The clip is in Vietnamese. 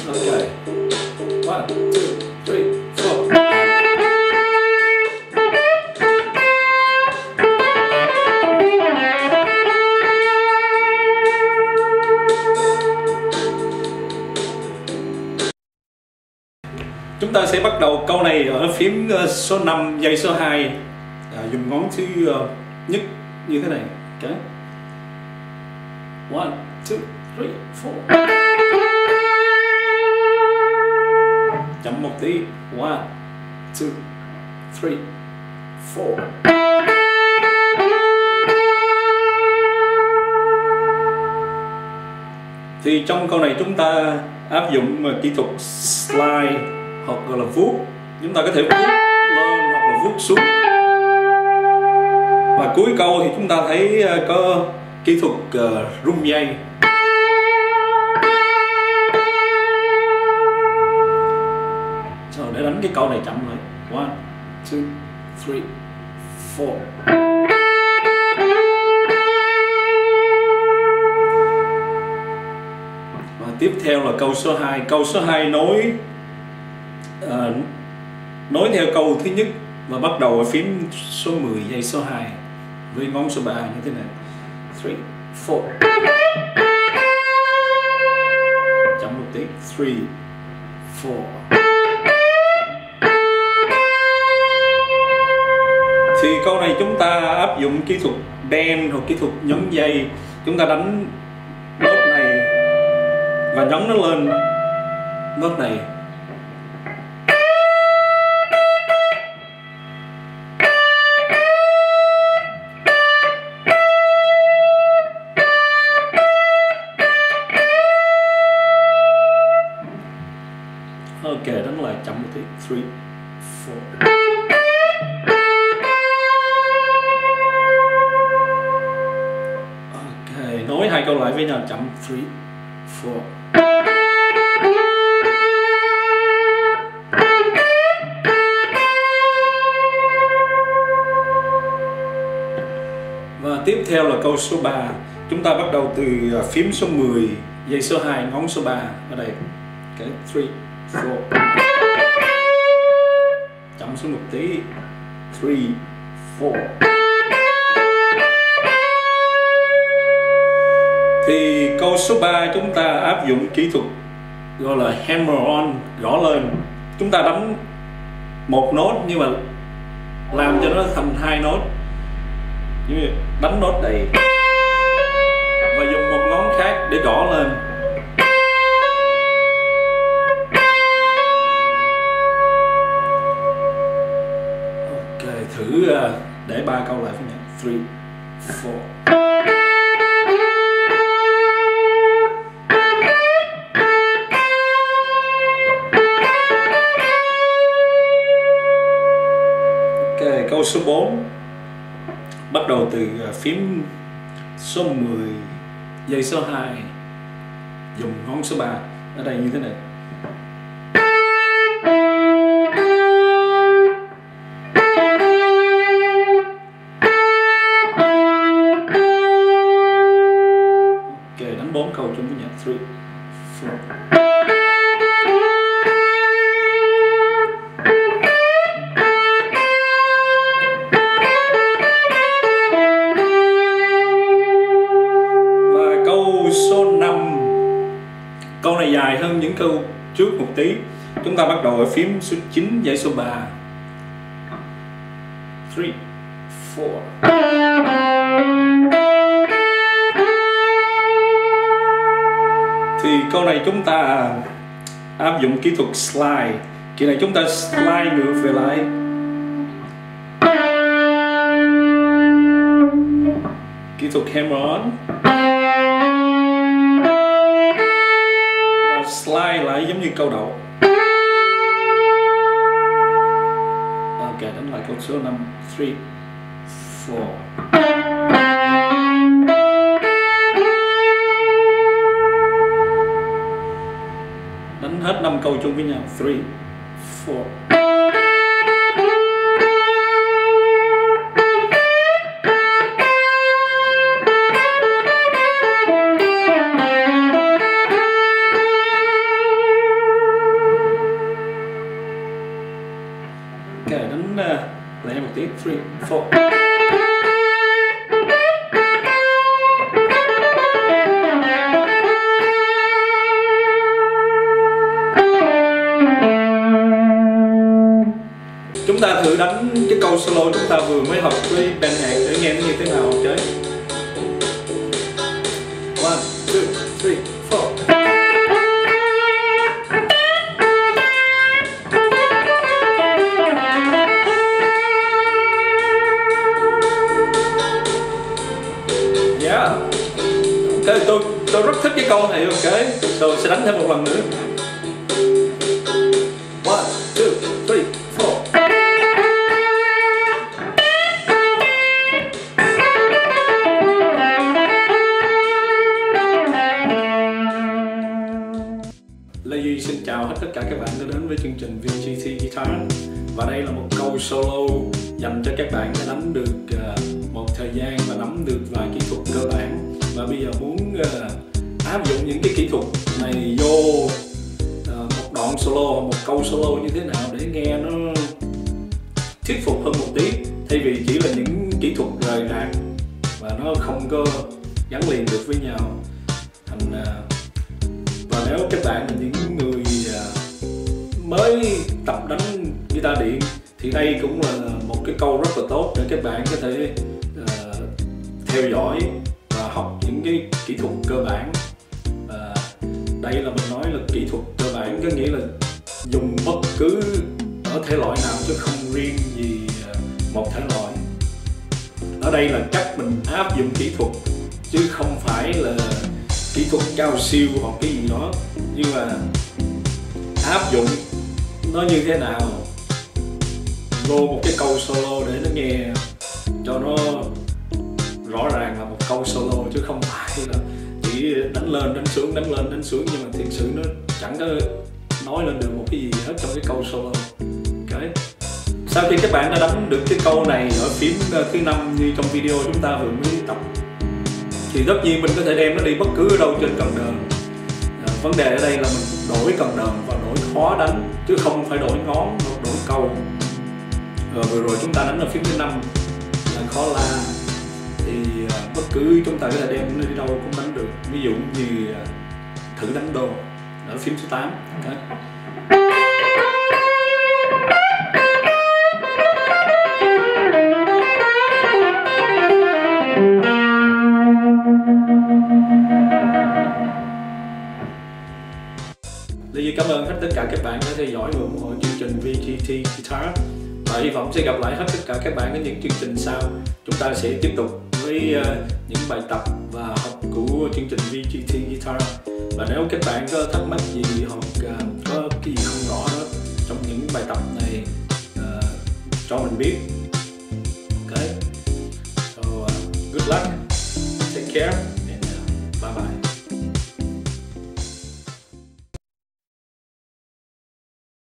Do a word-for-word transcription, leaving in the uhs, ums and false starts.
Ok. One, two, three, four. Chúng ta sẽ bắt đầu câu này ở phím số năm giây số hai, à, dùng ngón thứ uh, nhất như thế này. Okay. One, two, three, four. Chậm một tí. One, two, three, four. Thì trong câu này chúng ta áp dụng kỹ thuật slide hoặc gọi là vuốt. Chúng ta có thể vuốt lên hoặc là vuốt xuống. Và cuối câu thì chúng ta thấy có kỹ thuật uh, rung dây. Rồi để đánh cái câu này chậm lại. One, two, three, four. Và tiếp theo là câu số hai. Câu số hai nối uh, nối theo câu thứ nhất và bắt đầu ở phím số mười giây số hai với ngón số ba như thế này. Three, four. Chậm một tí. Three, four. Thì câu này chúng ta áp dụng kỹ thuật bend hoặc kỹ thuật nhấn dây. Chúng ta đánh nốt này và nhấn nó lên nốt này. Ok, đánh lại chậm một tí. Three, four. Ok, nối hai câu lại với nhau chậm. Three, four. Và tiếp theo là câu số ba. Chúng ta bắt đầu từ phím số mười giây số hai, ngón số ba ở đây. Ok, three, four. Chậm xuống một tí. Three, four. Thì câu số ba chúng ta áp dụng kỹ thuật gọi là hammer on, gõ lên. Chúng ta đánh một nốt nhưng mà làm cho nó thành hai nốt. Như đánh nốt đây và dùng một ngón khác để gõ lên. Ok, thử để ba câu lại với nhau. Three, four. Ok, câu số bốn bắt đầu từ phím số mười giây số hai, dùng ngón số ba ở đây như thế này. Ok, đánh bốn câu chung với nhau. Three, four. Câu này dài hơn những câu trước một tí. Chúng ta bắt đầu ở phím số chín giây số ba. Three, four. Thì câu này chúng ta áp dụng kỹ thuật slide. Kỳ này chúng ta slide ngược về lại. Kỹ thuật hammer on. Slide lại giống như câu đầu. Ok, đánh lại câu số năm. Three, four. Đánh hết năm câu chung với nhau. Three, four. tiếp. three, four. Chúng ta thử đánh cái câu solo chúng ta vừa mới học với ban nhạc để nghe nó như thế nào, ok? One, two, three, four. Yeah. Ok, tôi tôi rất thích cái câu này, ok? Tôi sẽ đánh thêm một lần nữa. One, two, three, four. Lê Duy xin chào hết tất cả các bạn đã đến với chương trình vê giê tê Guitar. Và đây là một câu solo dành cho các bạn đã đánh được uh, một thời gian và nắm được vài kỹ thuật cơ bản, và bây giờ muốn uh, áp dụng những cái kỹ thuật này vô uh, một đoạn solo hoặc một câu solo như thế nào để nghe nó thuyết phục hơn một tí, thay vì chỉ là những kỹ thuật rời rạc và nó không có gắn liền được với nhau. Thành uh, và nếu các bạn là những người uh, mới tập đánh guitar điện thì đây cũng là một cái câu rất là tốt để các bạn có thể uh, theo dõi và học những cái kỹ thuật cơ bản. Và đây là mình nói là kỹ thuật cơ bản, có nghĩa là dùng bất cứ ở thể loại nào chứ không riêng gì uh, một thể loại. Ở đây là cách mình áp dụng kỹ thuật chứ không phải là kỹ thuật cao siêu hoặc cái gì đó, nhưng mà áp dụng nó như thế nào vô một cái câu solo để nó nghe cho nó rõ ràng là một câu solo, chứ không phải là chỉ đánh lên đánh xuống đánh lên đánh xuống, nhưng mà thực sự nó chẳng có nói lên được một cái gì hết trong cái câu solo. Okay. Sau khi các bạn đã đánh được cái câu này ở phím thứ năm như trong video chúng ta vừa mới tập, thì tất nhiên mình có thể đem nó đi bất cứ ở đâu trên cần đờn. À, vấn đề ở đây là mình đổi cần đờn và đổi khó đánh, chứ không phải đổi ngón, đổi câu. Rồi vừa rồi chúng ta đánh ở phím thứ năm là khó la, thì à, bất cứ chúng ta có thể đem nó đi đâu cũng đánh được. Ví dụ như à, thử đánh đô ở phím số tám. Okay. Lê Duy cảm ơn hết tất cả các bạn đã theo dõi và ủng hộ chương trình vê giê tê Guitar, và hy vọng sẽ gặp lại hết tất cả các bạn ở những chương trình sau. Chúng ta sẽ tiếp tục với uh, những bài tập và học của chương trình vê giê tê Guitar. Và nếu các bạn có thắc mắc gì hoặc uh, có cái gì không rõ đó trong những bài tập này, uh, cho mình biết. Ok, so uh, good luck, take care, and uh, bye bye.